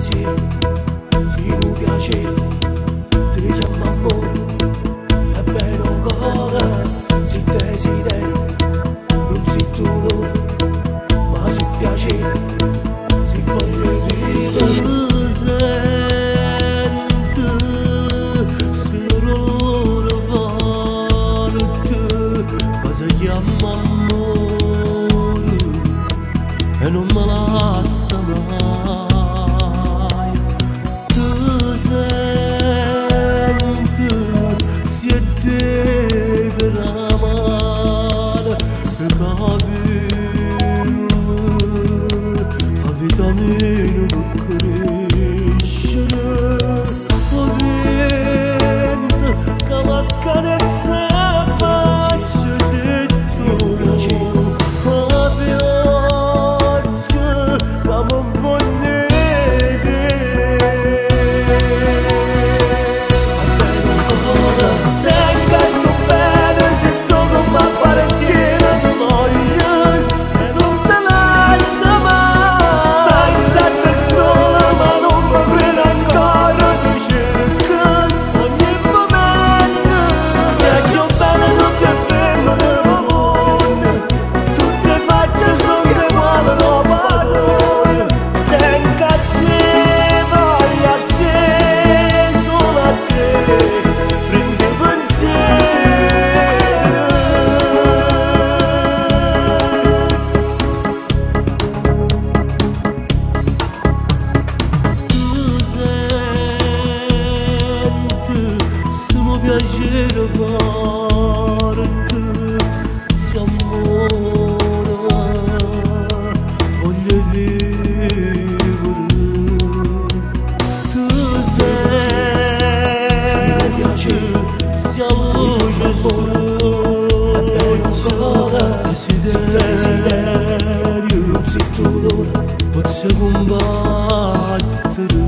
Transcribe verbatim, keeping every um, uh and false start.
pensiero, si mi piace, ti chiamo amore, è bello ancora, si desiderio, non si tu no, ma si piace, si voglio vivere. E non me lascia mai. Tu senti, siete della mano e capirmi, la vita mia non crescere, o vento che mi accarezza faccia zitto. Piacere farti, si ammora, voglio vivere. Tu senti, siamo giusto, è bello ancora, desiderio, non si tu non, posso combattere.